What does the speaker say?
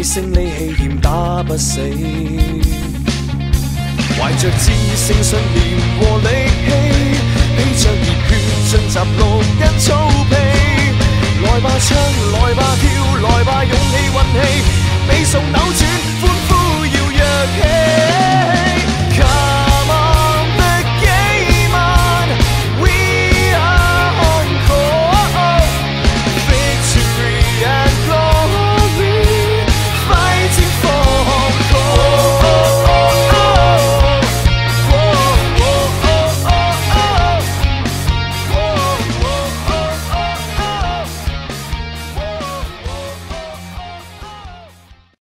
勝利氣焰打不死。懷着自勝信念和力氣，披着熱血進集綠茵草皮。來吧唱，來吧跳，來吧勇氣運氣，比數扭轉。